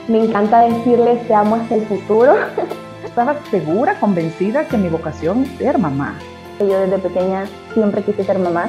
Me encanta decirles te amo hasta el futuro. Estaba segura, convencida que mi vocación es ser mamá. Yo desde pequeña siempre quise ser mamá.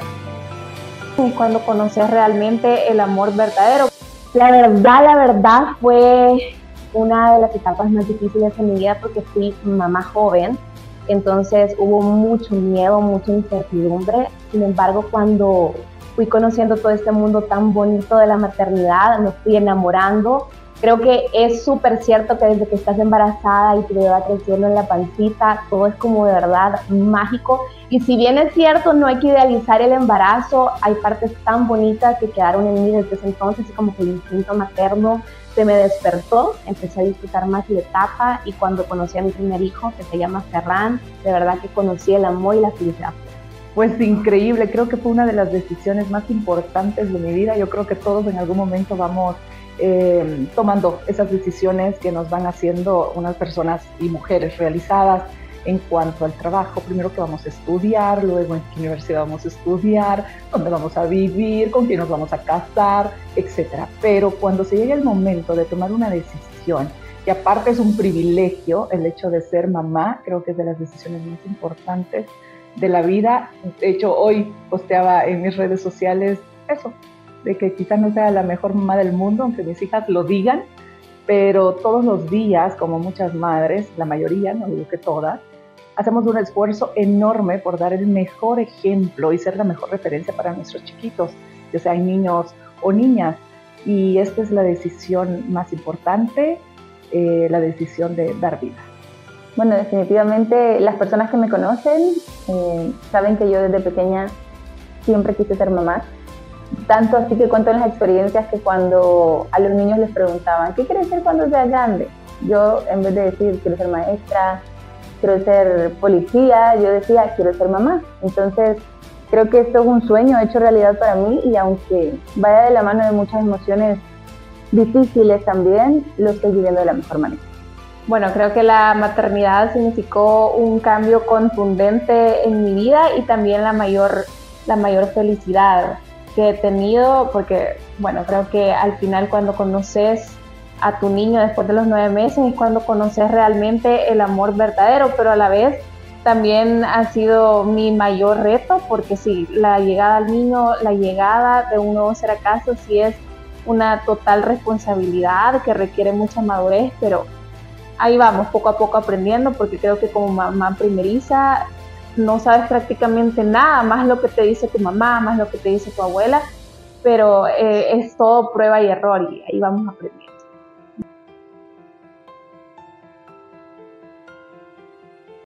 Y cuando conoces realmente el amor verdadero. La verdad fue una de las etapas más difíciles en mi vida porque fui mamá joven. Entonces hubo mucho miedo, mucha incertidumbre. Sin embargo, cuando fui conociendo todo este mundo tan bonito de la maternidad, me fui enamorando. Creo que es súper cierto que desde que estás embarazada y tu bebé va creciendo en la pancita, todo es como de verdad mágico. Y si bien es cierto, no hay que idealizar el embarazo, hay partes tan bonitas que quedaron en mí desde ese entonces, y como que el instinto materno se me despertó, empecé a disfrutar más la etapa, y cuando conocí a mi primer hijo, que se llama Ferran, de verdad que conocí el amor y la felicidad. Pues increíble, creo que fue una de las decisiones más importantes de mi vida. Yo creo que todos en algún momento vamos tomando esas decisiones que nos van haciendo unas personas y mujeres realizadas en cuanto al trabajo. Primero que vamos a estudiar, luego en qué universidad vamos a estudiar, dónde vamos a vivir, con quién nos vamos a casar, etcétera. Pero cuando se llega el momento de tomar una decisión, que aparte es un privilegio el hecho de ser mamá, creo que es de las decisiones más importantes de la vida. De hecho, hoy posteaba en mis redes sociales eso, de que quizás no sea la mejor mamá del mundo, aunque mis hijas lo digan, pero todos los días, como muchas madres, la mayoría, no digo que todas, hacemos un esfuerzo enorme por dar el mejor ejemplo y ser la mejor referencia para nuestros chiquitos, ya sean niños o niñas. Y esta es la decisión más importante, la decisión de dar vida. Bueno, definitivamente las personas que me conocen saben que yo desde pequeña siempre quise ser mamá. Tanto así que cuento las experiencias que cuando a los niños les preguntaban ¿qué quieres ser cuando seas grande? Yo, en vez de decir quiero ser maestra, quiero ser policía, yo decía quiero ser mamá. Entonces creo que esto es un sueño hecho realidad para mí, y aunque vaya de la mano de muchas emociones difíciles también, lo estoy viviendo de la mejor manera. Bueno, creo que la maternidad significó un cambio contundente en mi vida y también la mayor felicidad que he tenido, porque bueno, creo que al final cuando conoces a tu niño después de los 9 meses es cuando conoces realmente el amor verdadero, pero a la vez también ha sido mi mayor reto, porque sí, la llegada al niño, la llegada de un nuevo ser a casa sí es una total responsabilidad que requiere mucha madurez, pero ahí vamos poco a poco aprendiendo, porque creo que como mamá primeriza no sabes prácticamente nada, más lo que te dice tu mamá, más lo que te dice tu abuela, pero es todo prueba y error, y ahí vamos aprendiendo.